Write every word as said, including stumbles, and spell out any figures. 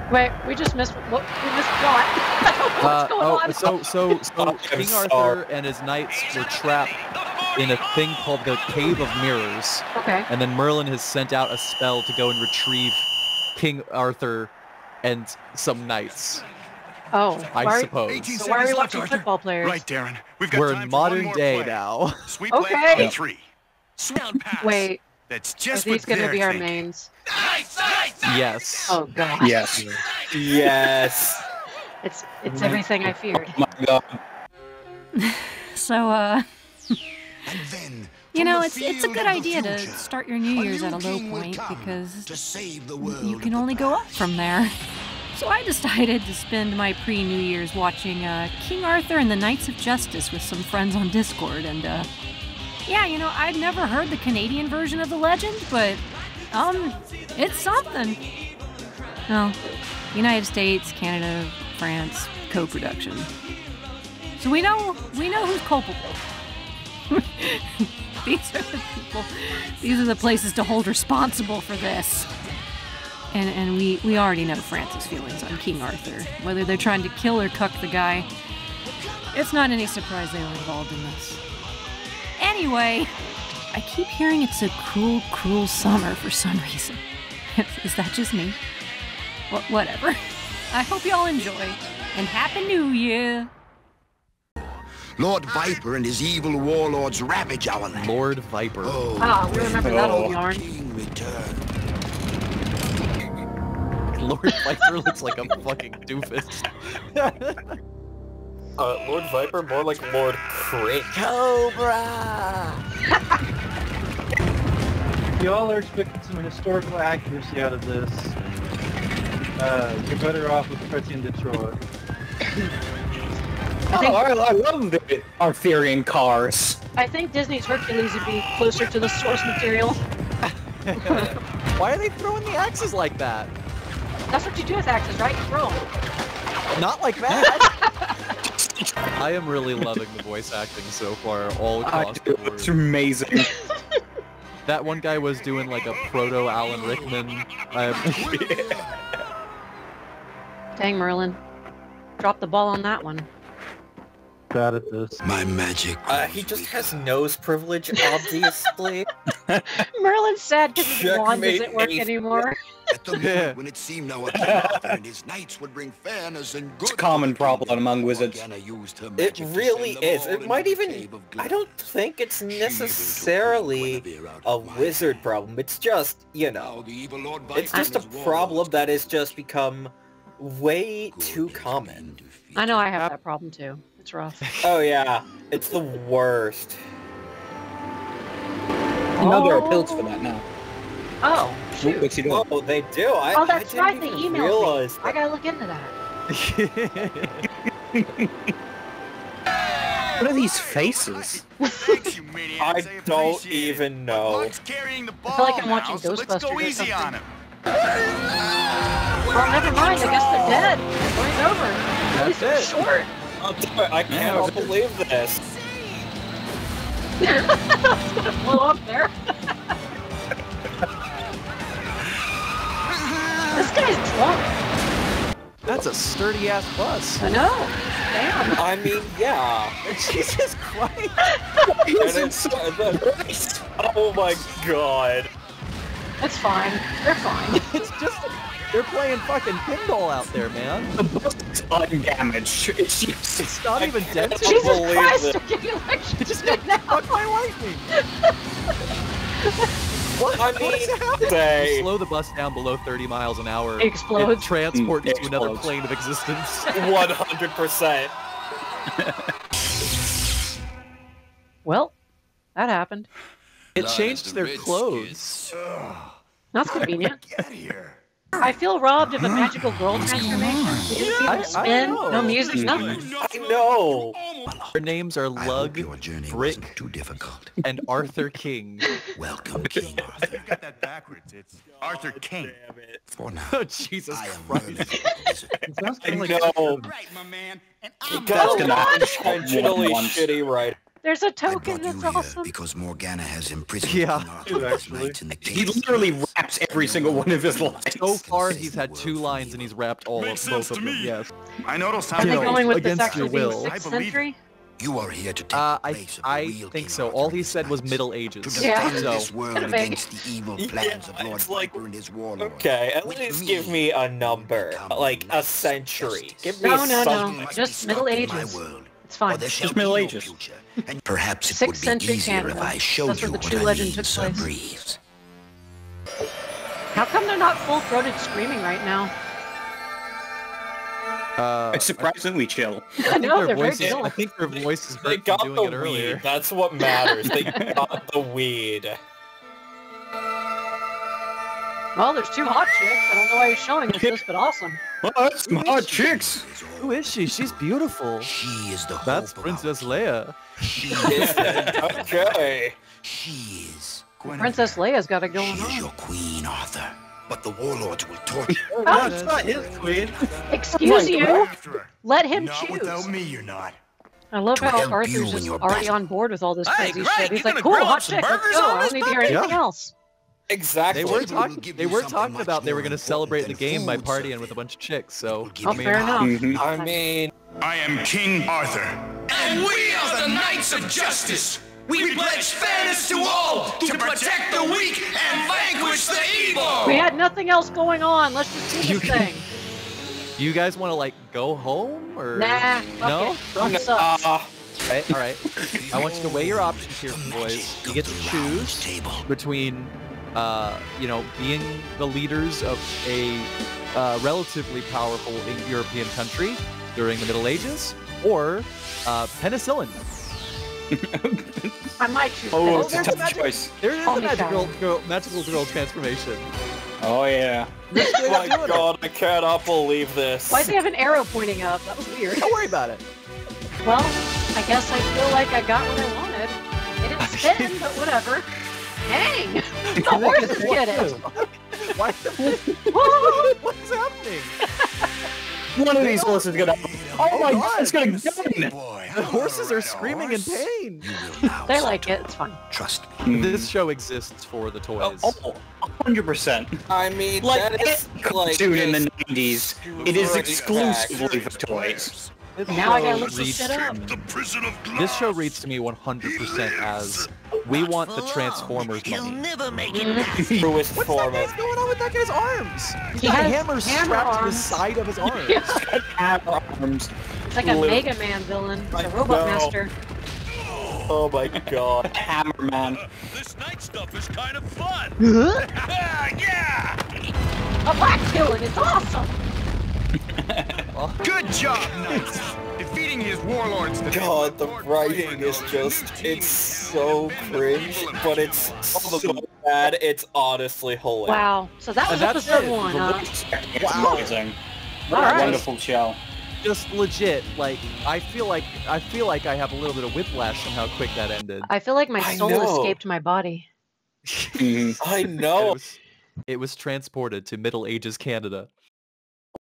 Wait, we just missed what we missed what? What's uh, going oh, on? so so so King Arthur and his knights were trapped in a thing called the Cave of Mirrors. Okay. And then Merlin has sent out a spell to go and retrieve King Arthur and some knights. Oh, I why, suppose. So why are we watching left, football players? Right, Darren. We've got We're time in for one modern more day play. now. Sweep Okay. leg on three. Sound pass. Wait. That's Are just these what going to they're be our thinking. mains? Yes. Oh god. Yes. Yes. It's it's everything I feared. Oh my god. So, uh... And then, You from know, the it's it's a field good of the idea to future, start your New a Year's new at a low king will point come because to save the world you of can the only go up past. from there. So I decided to spend my pre-New Year's watching uh, King Arthur and the Knights of Justice with some friends on Discord, and uh, yeah, you know, I'd never heard the Canadian version of the legend, but um, it's something. Well, United States, Canada, France, co-production. So we know we know who's culpable. These are the people. These are the places to hold responsible for this. And and we we already know France's feelings on King Arthur. Whether they're trying to kill or cuck the guy, it's not any surprise they were involved in this. Anyway, I keep hearing it's a cruel, cruel summer for some reason. Is that just me? Wh whatever. I hope y'all enjoy, and Happy New Year! Lord Viper and his evil warlords ravage our land. Lord Viper. Oh, Ah, we remember that old when yarn. King return. Lord Viper looks like a fucking doofus. Uh, Lord Viper, more like Lord Crit. Cobra! Y'all are expecting some historical accuracy out of this. Uh, you're better off with Pretty Detroit. I think, Oh, I, I love the Arthurian cars. I think Disney's Hercules would be closer to the source material. Why are they throwing the axes like that? That's what you do with axes, right? You throw them. Not like that! I am really loving the voice acting so far, all across the board. It's amazing. That one guy was doing like a proto Alan Rickman. I Dang, Merlin. Drop the ball on that one. Bad at this. My magic. Uh, he just has nose privilege, obviously. Merlin's sad because his wand Checkmate doesn't work ace. anymore. At the moment when it seemed our King Arthur and his knights would bring fairness and good. It's a common problem among wizards. Morgana used her It magic to really send them is. all It into might the even... cave of I gloom. don't think it's She even took necessarily Guinevere out a of my wizard hand. problem. It's just, you Now know, the evil Lord it's Viper just a and his problem warlords that has just become way good too has been common. defeated. I know I have that problem too. It's rough. Oh yeah, it's the worst. You know there are pills for that now. Oh, What, what's he doing? Oh, they do. I, oh, that's I didn't right. They even emailed realize me. I that. gotta look into that. What are these faces? Thanks, you maniacs. I I don't appreciate even it. know. Buck's carrying the ball feel like I'm now, watching so let's go Ghostbusters or easy on something. him. Well, never mind. I guess they're dead. The story's over. At least That's it's short. Oh, damn it, I cannot believe this. It's gonna blow up there. This guy's drunk. That's a sturdy ass bus. I know. Damn. I mean, yeah. Jesus Christ! And it's, uh, the- oh my god. It's fine. They're fine. It's just they're playing fucking pinball out there, man. The bus is undamaged. It's just... It's not even dented. can't Jesus believe Christ! it. They're getting electrocuted It just got now. fucked by lightning. What? I What mean, is happening? say- You slow the bus down below thirty miles an hour. It explodes. It transports Mm, you to another explodes. plane of existence. one hundred percent. Well, that happened. It changed their clothes. That's convenient. Get here. I feel robbed of a magical girl transformation. We didn't see I- I them spin, know. no music, nothing. I know. Their names are I hope Lug, your journey Brick, wasn't too difficult. and Arthur King. Welcome, King Arthur. You got that backwards. It's Arthur King. For now, Oh, Jesus I am Christ. Merlin the wizard. It sounds I kind of like know. Right, my man. And You I'm got That's gonna an happen intentionally once. shitty right. There's a I token. brought you That's here awesome. because Morgana has imprisoned Yeah. King Arthur and his knights in the He cave. literally raps every single one of his lines. So far, he's had two lines and he's wrapped all Makes of both sense of to them. me. Yes. I know it'll Are sound they You know, going with this against actually your being will. sixth I believe it. century? You are here to take Uh, the I place of the I real think King so. Arthur All and he his said was knights. Middle To Ages. Yeah. defend So this world Kinda vague. against the evil plans of Lord it's like- Viper and his warlords. Okay, at With least me, give me a number, come like a lights, century. justice. Give me No, no, no. something. Must Just be Middle stopped in my Ages. world, It's or fine. there shall Just be Middle no Ages. future. And perhaps it Sixth would be century easier Canada. if I showed That's where you the what true I legend mean, took Sir place. Breeze. How come they're not full-throated screaming right now? uh, It's surprisingly chill. I I think know, their they're very voices. chill. I think their voices They hurt from got doing the it earlier. weed. That's what matters. They got the weed. Well, there's two hot chicks. I don't know why you're showing us this, but awesome. Oh, that's some hot chicks. Who is she? She's beautiful. She is the That's hope of Princess our Leia. She Is it? Okay. She is. Princess Leia's got it going She is on. your queen, Arthur. But the warlords will torture you. Oh, That's not his queen. excuse you. After her. Let him Not choose. without me, you're not. I love To how help you Arthur's in just your already battle. on board with all this Hey, crazy great, shit. He's you like, gonna cool, grill hot up some chick, let's burgers go. on I don't this need to hear puppy? anything Yeah. else. Exactly. They were People will talking. give They you were something talking much about they were more going to important celebrate the than game by food, partying sir. with a bunch of chicks. So People give Oh, you fair enough. Mhm. I mean, I am King Arthur. And we are the Knights of Justice. We pledge fairness to all, to protect the weak and vanquish the evil. We had nothing else going on. Let's just do You this can- thing. you guys want to like go home or Nah, fuck no? it. Rock sucks. uh, Right, all right. I want you to weigh your options here, boys. You get to choose between, uh, you know, being the leaders of a uh, relatively powerful European country during the Middle Ages, or uh, penicillin. I might choose Oh, that. it's a There's tough magic- choice. There is Call a me magical Karen. girl, magical girl transformation. Oh yeah. oh my god, I cannot believe this. Why does he have an arrow pointing up? That was weird. Don't worry about it. Well, I guess I feel like I got what I wanted. It didn't spin, but whatever. Dang! The horses get it! Why? Whoa! What's happening? One of these horses is gonna. Oh my God. god, it's gonna gun. Boy, The horses are ride a screaming in horse. pain. You will now, They Sir like it, Turtle. it's fine. Trust me. This show exists for the Oh, toys. oh, one hundred percent. I mean, Like that any is like cartoon in the just nineties, it is straight exclusively back. for toys. This Now I show gotta look this reads- shit up. The prison of glass. This show reads to me one hundred percent as we want the Transformers money. never make Mm. Truest What's form that of guy's going on with that guy's arms? He's He got has hammers hammer strapped to the arms. side of his arms. Hammer arms. It's like a Live. Mega Man villain. It's I a Robot know. Master. Oh my god. Hammer man. This night stuff is kind of fun. Huh? Yeah. A black villain, it's awesome! Good job, knights. Defeating his warlords. to God, the Lord writing Viper is knows just, new it's team. so cringe, but it's so bad, it's honestly hilarious. Wow. So that was And that's episode it. one, The huh? It's Wow. amazing. What Alright. a wonderful show. Just legit, like I feel like I feel like I have a little bit of whiplash from how quick that ended. I feel like my I soul know. escaped my body. Mhm. I It know. was, it was transported to Middle Ages Canada.